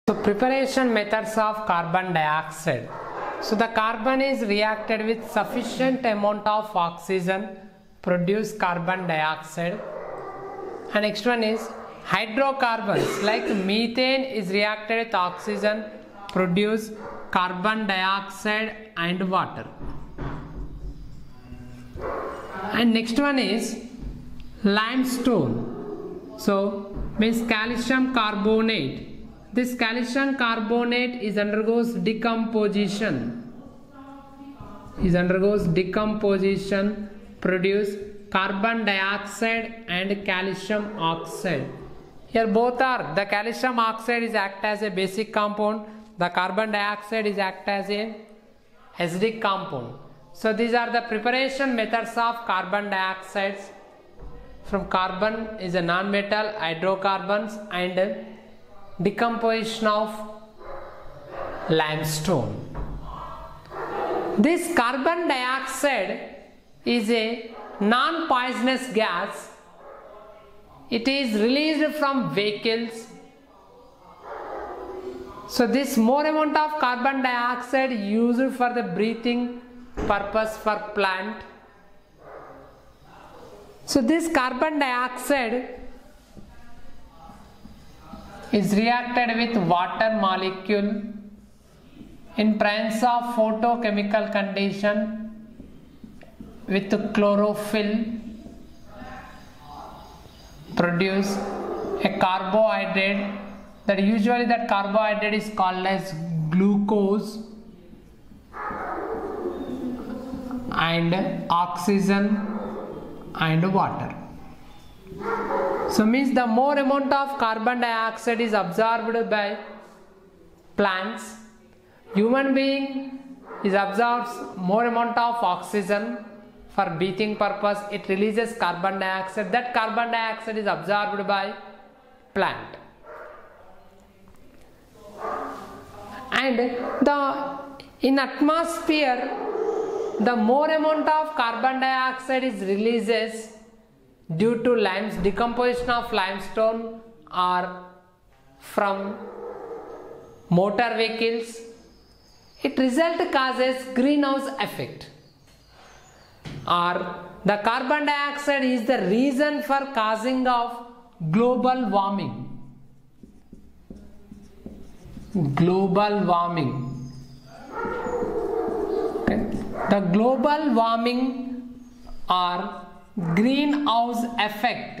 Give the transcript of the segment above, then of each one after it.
So preparation methods of carbon dioxide. So the carbon is reacted with sufficient amount of oxygen, produce carbon dioxide. And next one is hydrocarbons like methane is reacted with oxygen, produce carbon dioxide and water. And next one is limestone. So means calcium carbonate. This calcium carbonate is undergoes decomposition. Produce carbon dioxide and calcium oxide. Here both are, the calcium oxide is act as a basic compound, the carbon dioxide is act as a acidic compound. So these are the preparation methods of carbon dioxides. From carbon is a non-metal, hydrocarbons and decomposition of limestone. This carbon dioxide is a non-poisonous gas. It is released from vehicles. So this more amount of carbon dioxide used for the breathing purpose for plant. So this carbon dioxide is reacted with water molecule in presence of photochemical condition with chlorophyll, produce a carbohydrate, that usually that carbohydrate is called as glucose, and oxygen and water. So means the more amount of carbon dioxide is absorbed by plants, human being is absorbs more amount of oxygen for breathing purpose, it releases carbon dioxide, that carbon dioxide is absorbed by plant. And in atmosphere, the more amount of carbon dioxide is releases due to decomposition of limestone or from motor vehicles, it result causes greenhouse effect, or the carbon dioxide is the reason for causing of global warming. Okay. The global warming or greenhouse effect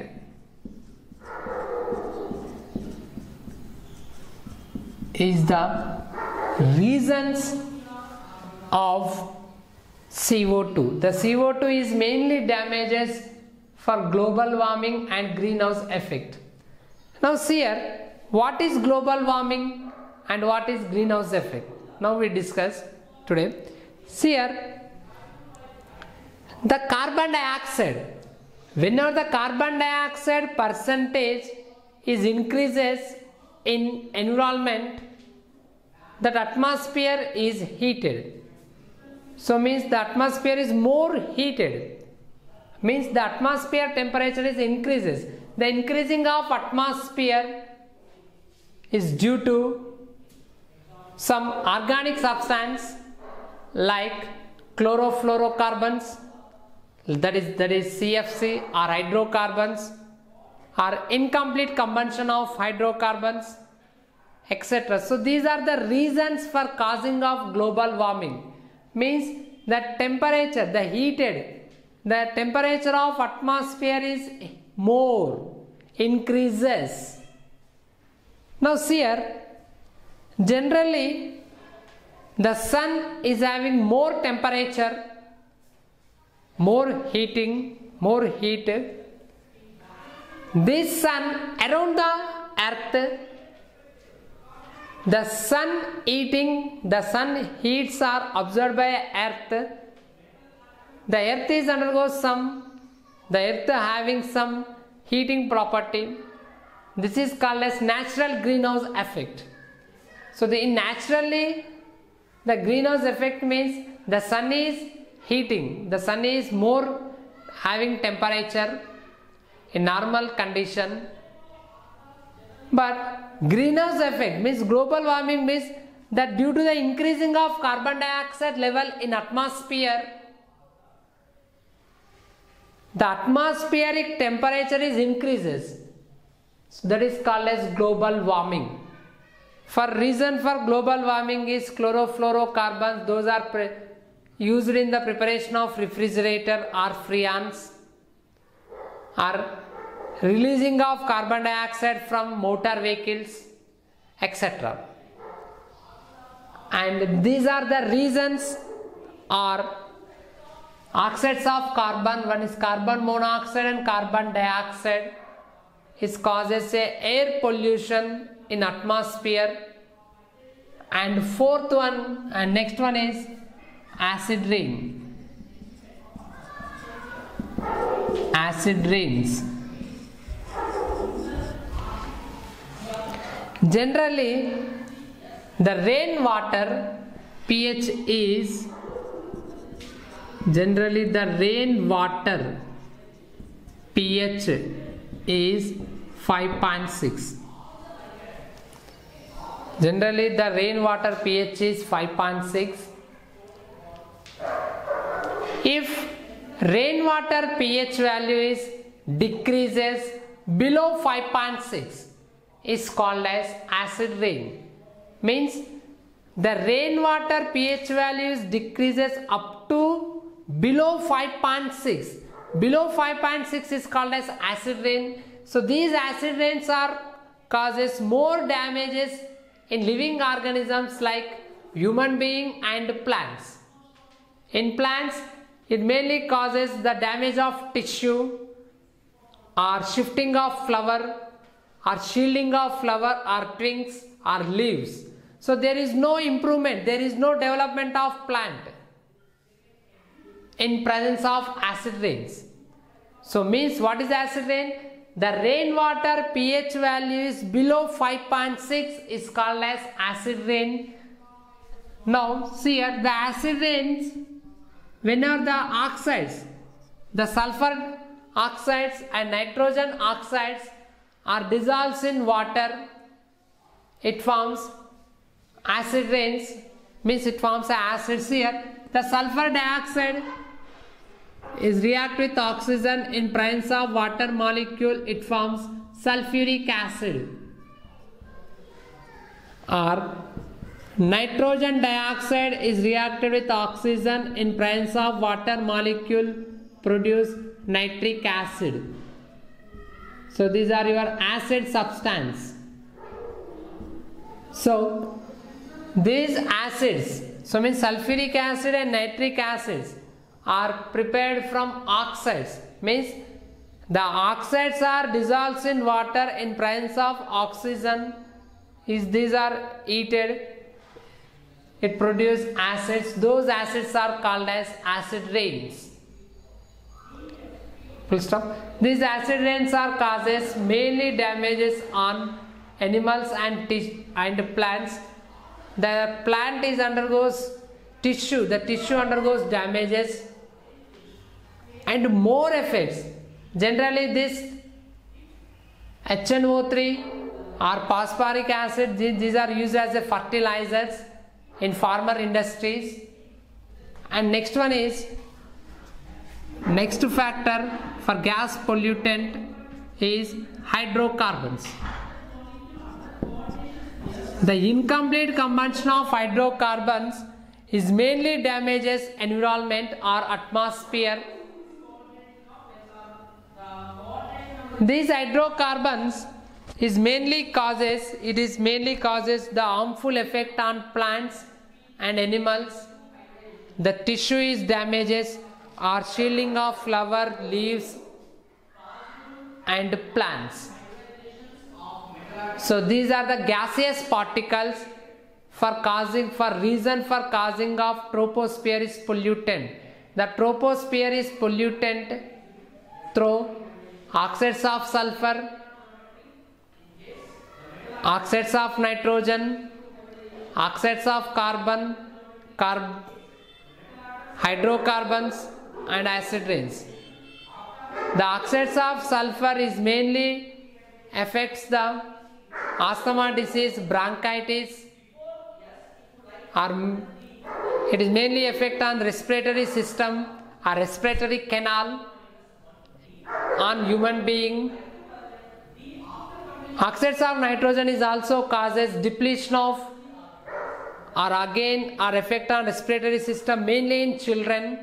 is the reasons of CO2. The CO2 is mainly damages for global warming and greenhouse effect. Now see here, what is global warming and what is greenhouse effect? Now we discuss today. See here, the carbon dioxide, whenever the carbon dioxide percentage is increases in environment, that atmosphere is heated. So means the atmosphere is more heated, means the atmosphere temperature is increases. The increasing of atmosphere is due to some organic substance like chlorofluorocarbons, that is CFC, or hydrocarbons, or incomplete combustion of hydrocarbons, etc. So these are the reasons for causing of global warming. Means that temperature, the temperature of atmosphere is more, increases. Now see here, generally the sun is having more temperature, more heat. This sun around the earth, the sun heats are observed by earth. The earth is the earth having some heating property. This is called as natural greenhouse effect. So naturally the greenhouse effect means the sun is heating, the sun is more having temperature in normal condition. But greenhouse effect means global warming means that due to the increasing of carbon dioxide level in atmosphere, the atmospheric temperature is increases. So that is called as global warming. For reason for global warming is chlorofluorocarbons. Those are used in the preparation of refrigerator or freons, or releasing of carbon dioxide from motor vehicles, etc. And these are the reasons are oxides of carbon. One is carbon monoxide and carbon dioxide. It causes a air pollution in atmosphere. And fourth one and next one is acid rain. Acid rains. Generally, the rainwater pH is 5.6. Generally, the rainwater pH is 5.6. If rainwater pH value is decreases below 5.6, is called as acid rain. Means the rainwater pH values decreases up to below 5.6. Below 5.6 is called as acid rain. So these acid rains are causes more damages in living organisms like human being and plants. In plants, it mainly causes the damage of tissue or shifting of flower or shielding of flower or twigs or leaves. So there is no improvement, there is no development of plant in presence of acid rains. So means what is acid rain? The rainwater pH value is below 5.6 is called as acid rain. Now see here, the acid rains, whenever the oxides, the sulfur oxides and nitrogen oxides are dissolved in water, it forms acid rains, means it forms acids here. The sulfur dioxide is react with oxygen in presence of water molecule, it forms sulfuric acid. Or nitrogen dioxide is reacted with oxygen in presence of water molecule, produce nitric acid. So these are your acid substance. So these acids, so means sulfuric acid and nitric acids are prepared from oxides, means the oxides are dissolved in water in presence of oxygen. These are heated, it produces acids. Those acids are called as acid rains. Full stop. These acid rains are causes mainly damages on animals and plants. The plant is undergoes tissue, the tissue undergoes damages and more effects. Generally this HNO3 or phosphoric acid, these are used as a fertilizers in farmer industries. And next one is, next factor for gas pollutant is hydrocarbons. The incomplete combustion of hydrocarbons is mainly damages environment or atmosphere. These hydrocarbons is mainly causes the harmful effect on plants and animals. The tissue is damages or shielding of flower, leaves and plants. So these are the gaseous particles reason for causing of troposphere is pollutant. The troposphere is pollutant through oxides of sulfur, oxides of nitrogen, oxides of carbon, hydrocarbons and acid rains. The oxides of sulfur is mainly affects the asthma disease, bronchitis, or it is mainly affect on respiratory system or respiratory canal on human being. Oxides of nitrogen is also causes depletion of or effect on respiratory system mainly in children.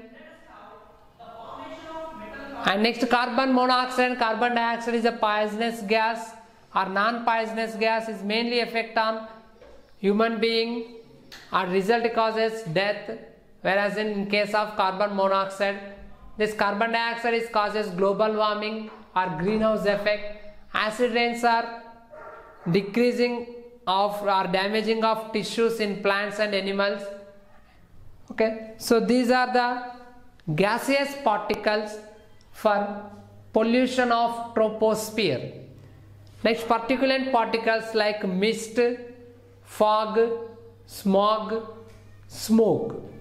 And next, carbon monoxide and carbon dioxide is a poisonous gas or non-poisonous gas, is mainly effect on human being or result causes death, whereas in case of carbon monoxide, this carbon dioxide is causes global warming or greenhouse effect. Acid rains are decreasing of or damaging of tissues in plants and animals. Okay, so these are the gaseous particles for pollution of troposphere. Next, particulate particles like mist, fog, smog, smoke.